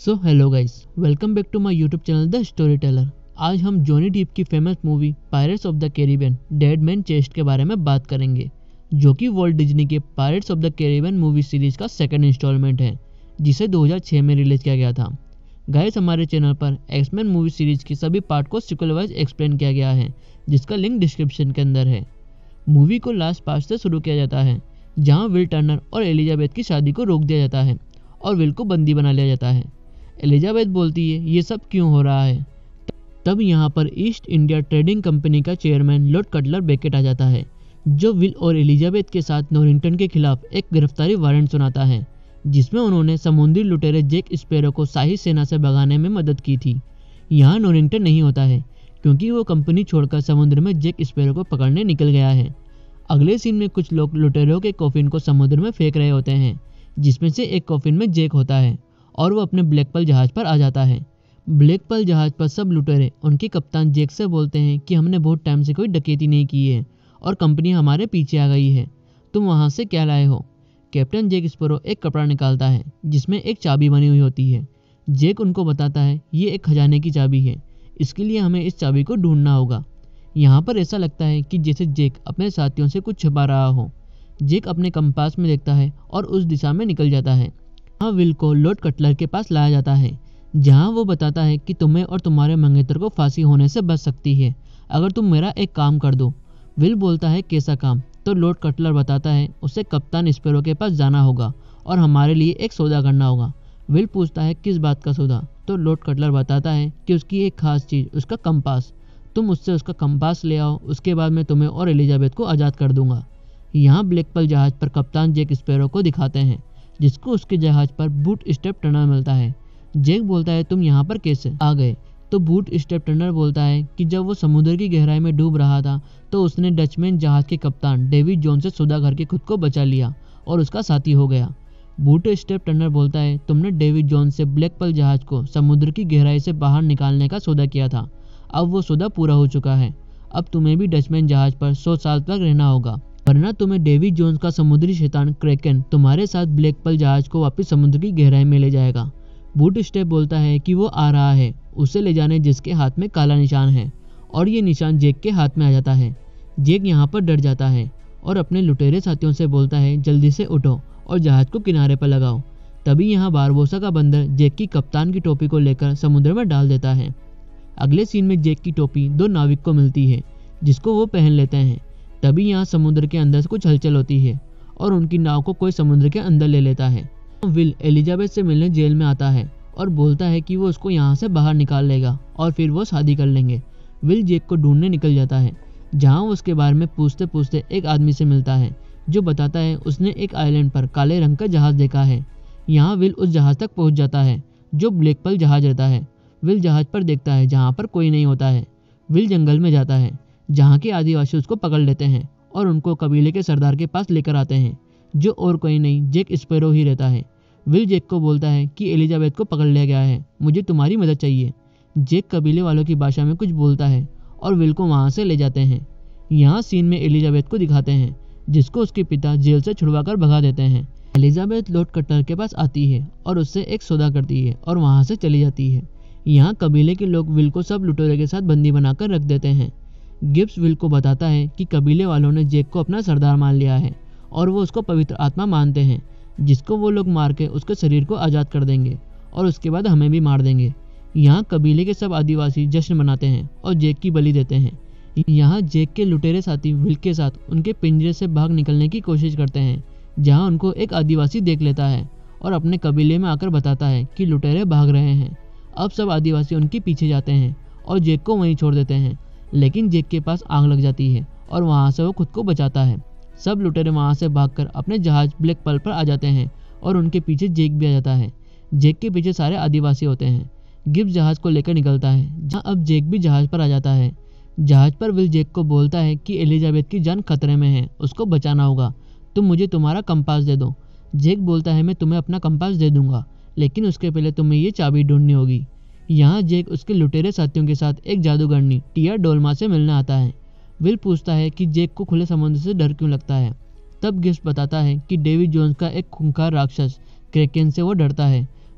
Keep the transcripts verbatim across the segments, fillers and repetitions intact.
So hello guys, welcome back to my YouTube channel the story teller. आज हम Johnny Depp की famous movie Pirates of the Caribbean Dead Man Chest के बारे में बात करेंगे, जो कि वॉल्ट डिज्नी के Pirates of the Caribbean movie series का सेकंड इंस्टॉलमेंट है, जिसे दो हज़ार छह में रिलीज किया गया था। गाइस, हमारे चैनल पर एक्समैन मूवी सीरीज की सभी पार्ट को सीक्वल वाइज एक्सप्लेन किया गया है, जिसका लिंक डिस्क्रिप्शन के अंदर है। मूवी को लास्ट पार्ट से शुरू किया जाता है, जहाँ विल टर्नर और एलिजाबेथ की शादी को रोक दिया जाता है और विल को बंदी बना लिया जाता है। एलिजाबेथ बोलती है ये सब क्यों हो रहा है। तब यहाँ पर ईस्ट इंडिया ट्रेडिंग कंपनी का चेयरमैन लॉर्ड कटलर बेकेट आ जाता है, जो विल और एलिजाबेथ के साथ नॉरिंगटन के खिलाफ एक गिरफ्तारी वारंट सुनाता है, जिसमें उन्होंने समुद्री लुटेरे जैक स्पैरो को शाही सेना से भगाने में मदद की थी। यहाँ नॉरिंगटन नहीं होता है, क्योंकि वो कंपनी छोड़कर समुद्र में जैक स्पैरो को पकड़ने निकल गया है। अगले सीन में कुछ लोग लुटेरों के कॉफिन को समुद्र में फेंक रहे होते हैं, जिसमें से एक कॉफिन में जैक होता है और वो अपने ब्लैक पर्ल जहाज पर आ जाता है। ब्लैक पर्ल जहाज पर सब लुटेरे उनके कप्तान जैक से बोलते हैं कि हमने बहुत टाइम से कोई डकैती नहीं की है और कंपनी हमारे पीछे आ गई है, तुम वहाँ से क्या लाए हो। कैप्टन जैक स्पैरो एक कपड़ा निकालता है जिसमें एक चाबी बनी हुई होती है। जैक उनको बताता है ये एक खजाने की चाबी है, इसके लिए हमें इस चाबी को ढूंढना होगा। यहाँ पर ऐसा लगता है कि जैसे जैक अपने साथियों से कुछ छुपा रहा हो। जैक अपने कंपास में देखता है और उस दिशा में निकल जाता है। यहाँ विल को लॉर्ड कटलर के पास लाया जाता है, जहाँ वो बताता है कि तुम्हें और तुम्हारे मंगेतर को फांसी होने से बच सकती है अगर तुम मेरा एक काम कर दो। विल बोलता है कैसा काम। तो लॉर्ड कटलर बताता है उसे कप्तान स्पैरो के पास जाना होगा और हमारे लिए एक सौदा करना होगा। विल पूछता है किस बात का सौदा। तो लॉर्ड कटलर बताता है कि उसकी एक खास चीज़, उसका कंपास। तुम उससे उसका कंपास ले आओ, उसके बाद मैं तुम्हें और एलिजाबेथ को आज़ाद कर दूंगा। यहाँ ब्लैक पर्ल जहाज पर कप्तान जैक स्पैरो को दिखाते हैं, जिसको उसके जहाज पर बूट स्टेप टनर मिलता है। जैक बोलता है तुम यहाँ पर कैसे आ गए। तो बूट स्टेप टनर बोलता है कि जब वो समुद्र की गहराई में डूब रहा था तो उसने डचमैन जहाज के कप्तान डेविड जोन्स से सौदा करके खुद को बचा लिया और उसका साथी हो गया। बूट स्टेप टनर बोलता है तुमने डेविड जोन्स से ब्लैक पर्ल जहाज को समुद्र की गहराई से बाहर निकालने का सौदा किया था, अब वो सौदा पूरा हो चुका है। अब तुम्हें भी डचमैन जहाज पर सौ साल तक रहना होगा, वरना तुम्हें डेविड जोन्स का समुद्री शैतान क्रैकन तुम्हारे साथ ब्लैक पर्ल जहाज को वापस समुद्र की गहराई में ले जाएगा। बूट स्टेप बोलता है कि वो आ रहा है, उसे ले जाने जिसके हाथ में काला निशान है, और ये निशान जैक के हाथ में आ जाता है। जैक यहाँ पर डर जाता है और अपने लुटेरे साथियों से बोलता है जल्दी से उठो और जहाज को किनारे पर लगाओ। तभी यहाँ बारबोसा का बंदर जैक की कप्तान की टोपी को लेकर समुद्र में डाल देता है। अगले सीन में जैक की टोपी दो नाविक को मिलती है, जिसको वो पहन लेते हैं। तभी यहाँ समुद्र के अंदर से कुछ हलचल होती है और उनकी नाव को कोई समुद्र के अंदर ले लेता है। विल एलिजाबेथ से मिलने जेल में आता है और बोलता है कि वो उसको यहाँ से बाहर निकाल लेगा और फिर वो शादी कर लेंगे। विल जैक को ढूंढने निकल जाता है, जहाँ वो उसके बारे में पूछते पूछते एक आदमी से मिलता है, जो बताता है उसने एक आइलैंड पर काले रंग का जहाज देखा है। यहाँ विल उस जहाज तक पहुँच जाता है जो ब्लैक पर्ल जहाज रहता है। विल जहाज पर देखता है जहाँ पर कोई नहीं होता है। विल जंगल में जाता है, जहाँ के आदिवासी उसको पकड़ लेते हैं और उनको कबीले के सरदार के पास लेकर आते हैं, जो और कोई नहीं जैक स्पैरो ही रहता है। विल जैक को बोलता है कि एलिजाबेथ को पकड़ लिया गया है, मुझे तुम्हारी मदद चाहिए। जैक कबीले वालों की भाषा में कुछ बोलता है और विल को वहाँ से ले जाते हैं। यहाँ सीन में एलिजाबेथ को दिखाते हैं, जिसको उसके पिता जेल से छुड़वा कर भगा देते हैं। एलिजाबेथ लॉर्ड कटलर के पास आती है और उससे एक सौदा करती है और वहाँ से चली जाती है। यहाँ कबीले के लोग विल को सब लुटेरे के साथ बंदी बनाकर रख देते हैं। गिब्स विल को बताता है कि कबीले वालों ने जैक को अपना सरदार मान लिया है और वो उसको पवित्र आत्मा मानते हैं, जिसको वो लोग मार के उसके शरीर को आज़ाद कर देंगे और उसके बाद हमें भी मार देंगे। यहाँ कबीले के सब आदिवासी जश्न मनाते हैं और जैक की बलि देते हैं। यहाँ जैक के लुटेरे साथी विल के साथ उनके पिंजरे से भाग निकलने की कोशिश करते हैं, जहाँ उनको एक आदिवासी देख लेता है और अपने कबीले में आकर बताता है कि लुटेरे भाग रहे हैं। अब सब आदिवासी उनके पीछे जाते हैं और जैक को वहीं छोड़ देते हैं, लेकिन जैक के पास आग लग जाती है और वहाँ से वो खुद को बचाता है। सब लुटेरे वहाँ से भागकर अपने जहाज ब्लैक पर्ल पर आ जाते हैं और उनके पीछे जैक भी आ जाता है। जैक के पीछे सारे आदिवासी होते हैं। गिब्स जहाज को लेकर निकलता है, जहाँ अब जैक भी जहाज पर आ जाता है। जहाज पर विल जैक को बोलता है कि एलिजाबेथ की जान खतरे में है, उसको बचाना होगा, तुम मुझे तुम्हारा कंपास दे दो। जैक बोलता है मैं तुम्हें अपना कंपास दे दूंगा, लेकिन उसके पहले तुम्हें ये चाबी ढूंढनी होगी। यहाँ जैक उसके लुटेरे साथियों के साथ एक जादूगरनी टिया डोल्मा से मिलने आता है। विल पूछता है कि जैक को खुले समुद्र से डर क्यों लगता है। तब गिब्स बताता है कि डेविड जोन्स का एक खूंखार राक्षस क्रैकन से वो डरता है,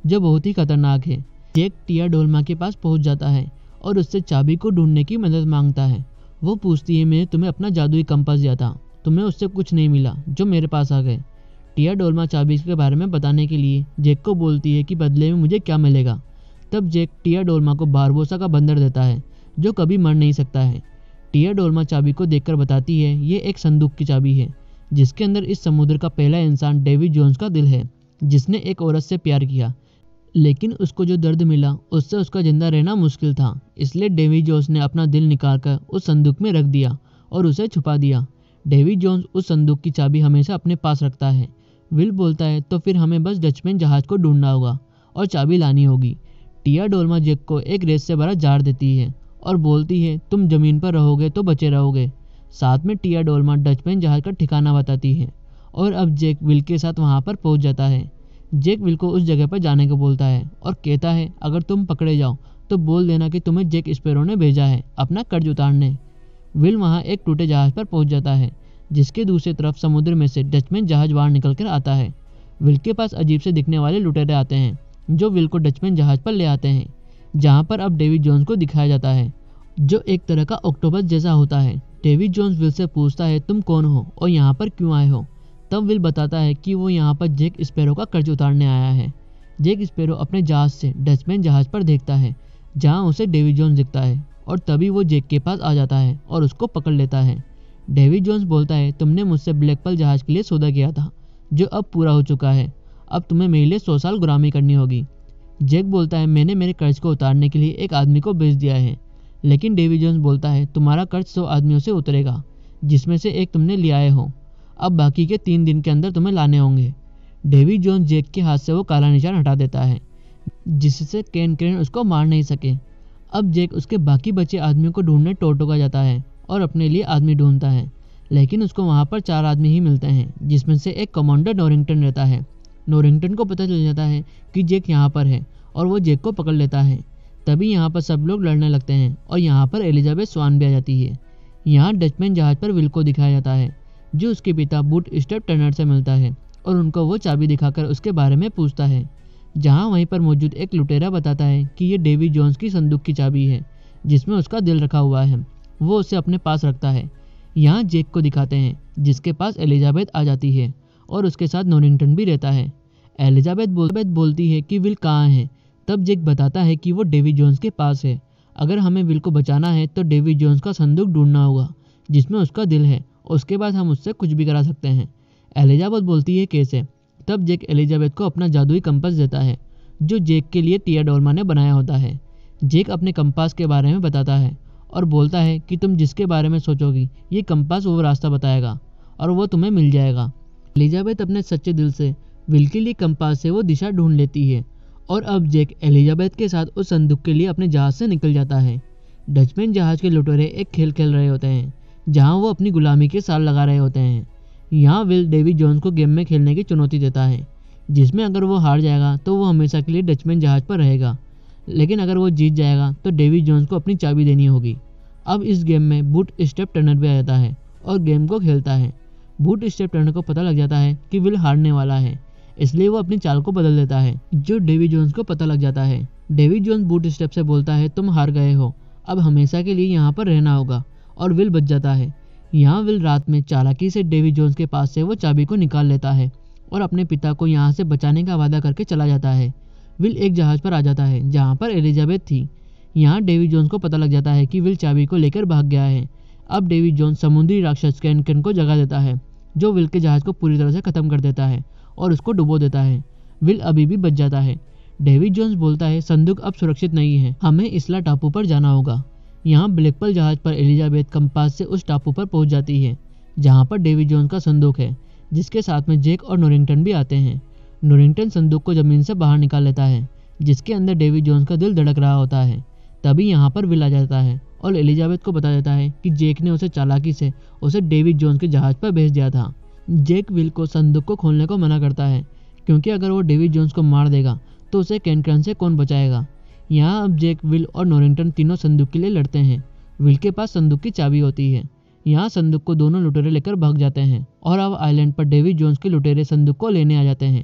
जो बहुत ही खतरनाक है। जेक टिया डोल्मा के पास पहुंच जाता है और उससे चाबी को ढूंढने की मदद मांगता है। वो पूछती है, मैंने तुम्हें अपना जादुई कंपास दिया था, तुम्हें उससे कुछ नहीं मिला जो मेरे पास आ गए। टिया डोल्मा चाबी के बारे में बताने के लिए जेक को बोलती है कि बदले में मुझे क्या मिलेगा। तब जेक टिया डोल्मा को बारबोसा का बंदर देता है जो कभी मर नहीं सकता है। टिया डोल्मा चाबी को देखकर बताती है, ये एक संदूक की चाबी है जिसके अंदर इस समुद्र का पहला इंसान डेविड जोन्स का दिल है, जिसने एक औरत से प्यार किया, लेकिन उसको जो दर्द मिला उससे उसका जिंदा रहना मुश्किल था। इसलिए डेविड जोन्स ने अपना दिल निकालकर उस संदूक में रख दिया और उसे छुपा दिया। डेविड जोन्स उस संदूक की चाबी हमेशा अपने पास रखता है। विल बोलता है, तो फिर हमें बस डचमैन जहाज को ढूंढना होगा और चाबी लानी होगी। टिया डोल्मा जेक को एक रेत से भरा जार देती है और बोलती है, तुम जमीन पर रहोगे तो बचे रहोगे। साथ में टिया डोल्मा डचमैन जहाज का ठिकाना बताती है और अब जेक विल के साथ वहां पर पहुंच जाता है। जेक विल को उस जगह पर जाने को बोलता है और कहता है, अगर तुम पकड़े जाओ तो बोल देना कि तुम्हें जैक स्पैरो ने भेजा है अपना कर्ज उतारने। विल वहां एक टूटे जहाज पर पहुंच जाता है जिसके दूसरी तरफ समुद्र में से डचमैन जहाज बाहर निकल कर आता है। विल के पास अजीब से दिखने वाले लुटेरे आते हैं जो विल को डचमैन जहाज पर ले आते हैं, जहां पर अब डेविड जोन्स को दिखाया जाता है जो एक तरह का ऑक्टोपस जैसा होता है। डेविड जोन्स विल से पूछता है, तुम कौन हो और यहाँ पर क्यों आए हो। तब विल बताता है कि वो यहाँ पर जैक स्पैरो का कर्ज उतारने आया है। जैक स्पैरो अपने जहाज से डचमैन जहाज पर देखता है जहाँ उसे डेविड जोन्स दिखता है और तभी वो जैक के पास आ जाता है और उसको पकड़ लेता है। डेविड जोन्स बोलता है, तुमने मुझसे ब्लैक पर्ल जहाज के लिए सौदा किया था जो अब पूरा हो चुका है, अब तुम्हें मेरे लिए सौ साल गुलामी करनी होगी। जैक बोलता है, मैंने मेरे कर्ज को उतारने के लिए एक आदमी को भेज दिया है, लेकिन डेविड जोन्स बोलता है, तुम्हारा कर्ज सौ आदमियों से उतरेगा जिसमें से एक तुमने ले आए हो, अब बाकी के तीन दिन के अंदर तुम्हें लाने होंगे। डेविड जोन्स जैक के हाथ से वो काला निशान हटा देता है जिससे केन क्रेन उसको मार नहीं सके। अब जैक उसके बाकी बचे आदमियों को ढूंढने टोरटोगा जाता है और अपने लिए आदमी ढूंढता है, लेकिन उसको वहाँ पर चार आदमी ही मिलते हैं जिसमें से एक कमांडर नॉरिंगटन रहता है। नॉरिंगटन को पता चल जाता है कि जैक यहाँ पर है और वो जैक को पकड़ लेता है। तभी यहाँ पर सब लोग लड़ने लगते हैं और यहाँ पर एलिजाबेथ स्वान भी आ जाती है। यहाँ डचमैन जहाज पर विल को दिखाया जाता है जो उसके पिता बूट स्टेप टर्नर से मिलता है और उनको वो चाबी दिखाकर उसके बारे में पूछता है। जहाँ वहीं पर मौजूद एक लुटेरा बताता है कि ये डेविड जोन्स की संदूक की चाबी है जिसमें उसका दिल रखा हुआ है, वो उसे अपने पास रखता है। यहाँ जैक को दिखाते हैं जिसके पास एलिजाबेथ आ जाती है और उसके साथ नॉरिंगटन भी रहता है। एलिजाबेथ बोल, बोलती है कि विल कहाँ है। तब जैक बताता है कि वो डेविड जोन्स के पास है, अगर हमें विल को बचाना है तो डेविड जोन्स का संदूक ढूंढना होगा जिसमें उसका दिल है, उसके बाद हम उससे कुछ भी करा सकते हैं। एलिजाबेथ बोलती है, कैसे। तब जैक एलिजाबेथ को अपना जादुई कंपास देता है जो जैक के लिए टिया डोल्मा ने बनाया होता है। जैक अपने कंपास के बारे में बताता है और बोलता है कि तुम जिसके बारे में सोचोगी ये कंपास वो रास्ता बताएगा और वो तुम्हें मिल जाएगा। एलिजाबेथ अपने सच्चे दिल से विल के लिए कंपास से वो दिशा ढूंढ लेती है और अब जैक एलिजाबेथ के साथ उस संदूक के लिए अपने जहाज से निकल जाता है। डचमैन जहाज के लुटेरे एक खेल खेल रहे होते हैं जहां वो अपनी गुलामी के साल लगा रहे होते हैं। यहाँ विल डेविड जोन्स को गेम में खेलने की चुनौती देता है जिसमें अगर वो हार जाएगा तो वो हमेशा के लिए डचमैन जहाज पर रहेगा, लेकिन अगर वो जीत जाएगा तो डेविड जोन्स को अपनी चाबी देनी होगी। अब इस गेम में बूट स्टेप टर्नर भी आ जाता है और गेम को खेलता है। बूट स्टेप टर्नर को पता लग जाता है कि विल हारने वाला है, इसलिए वो अपनी चाल को बदल देता है जो डेविड जोन्स को पता लग जाता है। डेविड जोन्स बूट स्टेप से बोलता है, तुम हार गए हो, अब हमेशा के लिए यहाँ पर रहना होगा, और विल बच जाता है। यहाँ विल रात में चालाकी से डेविड जोन्स के पास से वो चाबी को निकाल लेता है और अपने पिता को यहाँ से बचाने का वादा करके चला जाता है। विल एक जहाज पर आ जाता है जहाँ पर एलिजाबेथ थी। यहाँ डेविड जोन्स को पता लग जाता है कि विल चाबी को लेकर भाग गया है। अब डेविड जोन्स समुद्री राक्षस कैन कैन को जगा देता है जो विल के जहाज को पूरी तरह से खत्म कर देता है और उसको डुबो देता है। विल अभी भी बच जाता है। डेविड जोन्स बोलता है, संदूक अब सुरक्षित नहीं है, हमें इसला टापू पर जाना होगा। यहाँ ब्लैक पर्ल जहाज पर एलिजाबेथ कंपास से उस टापू पर पहुंच जाती है जहाँ पर डेविड जोन्स का संदूक है, जिसके साथ में जैक और नॉरिंगटन भी आते हैं। नॉरिंगटन संदूक को जमीन से बाहर निकाल लेता है जिसके अंदर डेविड जोन्स का दिल धड़क रहा होता है। तभी यहाँ पर विल आ जाता है और एलिजाबेथ को बता देता है कि जैक ने उसे चालाकी से उसे डेविड जोन्स के जहाज पर भेज दिया था। जैक विल को संदूक को खोलने को मना करता है क्योंकि अगर वो डेविड जोन्स को मार देगा तो उसे कैन कैन से कौन बचाएगा। यहाँ अब जैक, विल और नॉरिंगटन तीनों संदूक के लिए लड़ते हैं। विल के पास संदूक की चाबी होती है। यहाँ संदूक को दोनों लुटेरे लेकर भाग जाते हैं और अब आइलैंड पर डेविड जोन्स के लुटेरे संदूक को लेने आ जाते हैं।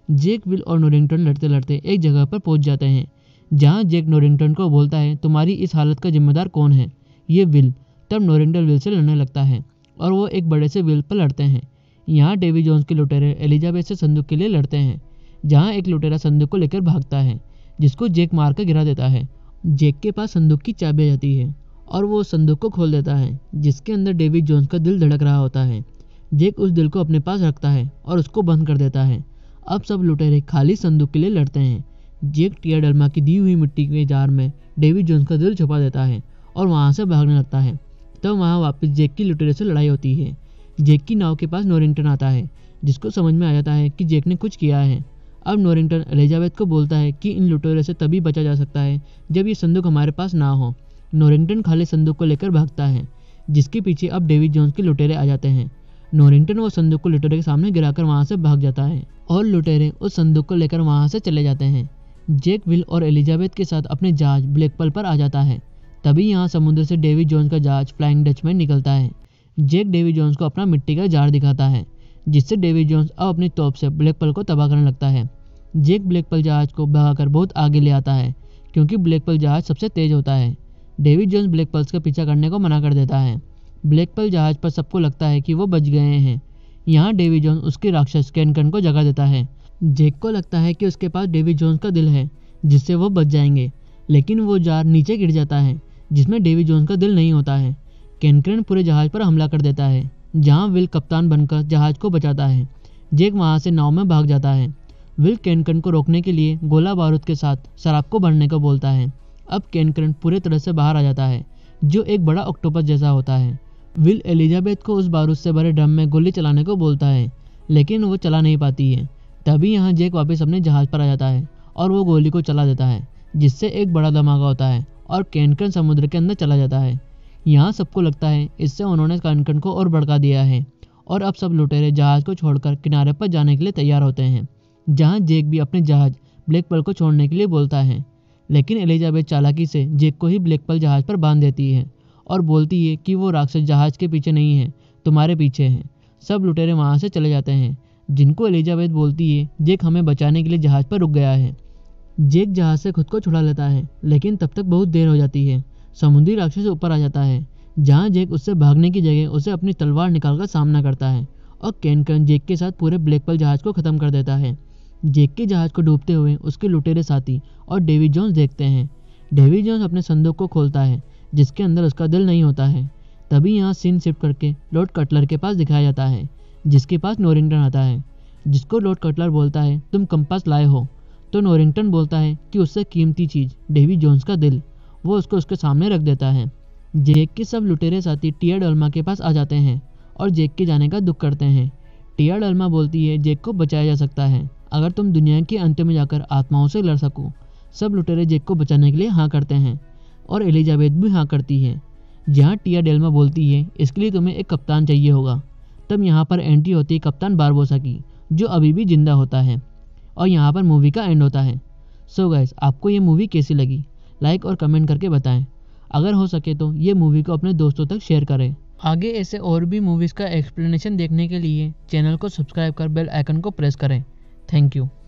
जेक, विल और नोरिंगटन लड़ते लड़ते एक जगह पर पहुंच जाते हैं जहां जेक नोरिंगटन को बोलता है तुम्हारी इस हालत का जिम्मेदार कौन है? ये विल। तब नोरिंगटन विल से लड़ने लगता है और वो एक बड़े से विल पर लड़ते हैं। यहाँ डेवी जोन्स के लुटेरे एलिजाबेथ से संदूक के लिए लड़ते हैं जहाँ एक लुटेरा संदूक को लेकर भागता है जिसको जेक मार कर गिरा देता है। जेक के पास संदूक की चाबी आ जाती है और वो संदूक को खोल देता है जिसके अंदर डेवी जोन्स का दिल धड़क रहा होता है। जेक उस दिल को अपने पास रखता है और उसको बंद कर देता है। अब सब लुटेरे खाली संदूक के लिए लड़ते हैं। जेक टिया डल्मा की दी हुई मिट्टी के जार में डेवी जोन्स का दिल छुपा देता है और वहाँ से भागने लगता है। तब तो वहाँ वापस जेक की लुटेरे से लड़ाई होती है। जेक की नाव के पास नोरिंगटन आता है जिसको समझ में आ जाता है कि जेक ने कुछ किया है। अब नोरिंगटन एलिजाबेथ को बोलता है कि इन लुटेरे से तभी बचा जा सकता है जब ये संदूक हमारे पास ना हो। नोरिंगटन खाली संदूक को लेकर भागता है जिसके पीछे अब डेवी जोन्स के लुटेरे आ जाते हैं। नोरिंगटन वो संदूक को लुटेरे के सामने गिराकर वहाँ से भाग जाता है और लुटेरे उस संदूक को लेकर वहाँ से चले जाते हैं। जेक, विल और एलिजाबेथ के साथ अपने जहाज ब्लैक पर्ल पर आ जाता है। तभी यहाँ समुद्र से डेवी जोन्स का जहाज फ्लाइंग डचमैन निकलता है। जेक डेवी जोन्स को अपना मिट्टी का जार दिखाता है जिससे डेवी जोन्स अब अपनी तोप से ब्लैक पर्ल को तबाह करने लगता है। जेक ब्लैक पर्ल जहाज को भगाकर बहुत आगे ले आता है क्योंकि ब्लैक पर्ल जहाज सबसे तेज होता है। डेवी जोन्स ब्लैक पर्ल्स का पीछा करने को मना कर देता है। ब्लैक पर्ल जहाज पर सबको लगता है कि वो बच गए हैं। यहाँ डेवी जोन्स उसके राक्षस कैनकन को जगा देता है। जेक को लगता है कि उसके पास डेवी जोन्स का दिल है जिससे वो बच जाएंगे, लेकिन वो जार नीचे गिर जाता है जिसमें डेवी जोन्स का दिल नहीं होता है। कैनकन पूरे जहाज पर हमला कर देता है जहाँ विल कप्तान बनकर जहाज को बचाता है। जेक वहाँ से नाव में भाग जाता है। विल कैनकन को रोकने के लिए गोला बारूद के साथ शराब को भरने को बोलता है। अब कैनकन पूरे तरह से बाहर आ जाता है जो एक बड़ा ऑक्टोपस जैसा होता है। विल एलिजाबेथ को उस बारूद से भरे ड्रम में गोली चलाने को बोलता है लेकिन वो चला नहीं पाती है। तभी यहाँ जेक वापस अपने जहाज पर आ जाता है और वो गोली को चला देता है जिससे एक बड़ा धमाका होता है और कैनकन समुद्र के अंदर चला जाता है। यहाँ सबको लगता है इससे उन्होंने कैनकन को और भड़का दिया है और अब सब लुटेरे जहाज को छोड़कर किनारे पर जाने के लिए तैयार होते हैं जहाँ जेक भी अपने जहाज ब्लैक पर्ल को छोड़ने के लिए बोलता है, लेकिन एलिजाबेथ चालाकी से जेक को ही ब्लैक पर्ल जहाज पर बांध देती है और बोलती है कि वो राक्षस जहाज के पीछे नहीं है, तुम्हारे पीछे है। सब लुटेरे वहाँ से चले जाते हैं जिनको एलिजाबेथ बोलती है जेक हमें बचाने के लिए जहाज पर रुक गया है। जेक जहाज से खुद को छुड़ा लेता है लेकिन तब तक बहुत देर हो जाती है। समुद्री राक्षस ऊपर आ जाता है जहाँ जेक उससे भागने की जगह उसे अपनी तलवार निकालकर सामना करता है और कैनकन जेक के साथ पूरे ब्लैक पर्ल जहाज को खत्म कर देता है। जेक के जहाज को डूबते हुए उसके लुटेरे साथी और डेवी जोन्स देखते हैं। डेवी जोन्स अपने संदूक को खोलता है जिसके अंदर उसका दिल नहीं होता है। तभी यहाँ सीन शिफ्ट करके लॉर्ड कटलर के पास दिखाया जाता है जिसके पास नोरिंगटन आता है, जिसको लॉर्ड कटलर बोलता है तुम कंपास लाए हो। तो नोरिंगटन बोलता है कि उससे कीमती चीज़ डेवी जोन्स का दिल, वो उसको उसके सामने रख देता है। जेक के सब लुटेरे साथी टिया डल्मा के पास आ जाते हैं और जेक के जाने का दुख करते हैं। टिया डल्मा बोलती है जेक को बचाया जा सकता है अगर तुम दुनिया के अंत में जाकर आत्माओं से लड़ सको। सब लुटेरे जेक को बचाने के लिए हाँ करते हैं और एलिजाबेथ भी हाँ करती है। जहाँ टिया डेल्मा बोलती है इसके लिए तुम्हें एक कप्तान चाहिए होगा। तब यहाँ पर एंट्री होती है कप्तान बारबोसा की जो अभी भी जिंदा होता है और यहाँ पर मूवी का एंड होता है। सो गाइस, आपको ये मूवी कैसी लगी लाइक और कमेंट करके बताएं। अगर हो सके तो ये मूवी को अपने दोस्तों तक शेयर करें। आगे ऐसे और भी मूवीज़ का एक्सप्लेनेशन देखने के लिए चैनल को सब्सक्राइब कर बेल आइकन को प्रेस करें। Thank you.